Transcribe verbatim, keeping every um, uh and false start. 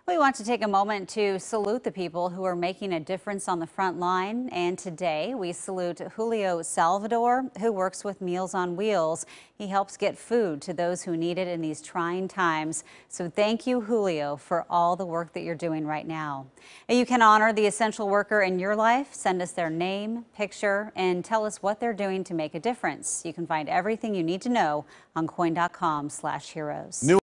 We want to take a moment to salute the people who are making a difference on the front line. And today we salute Julio Salvador, who works with Meals on Wheels. He helps get food to those who need it in these trying times. So thank you, Julio, for all the work that you're doing right now. And you can honor the essential worker in your life. Send us their name, picture, and tell us what they're doing to make a difference. You can find everything you need to know on coin dot com slash heroes.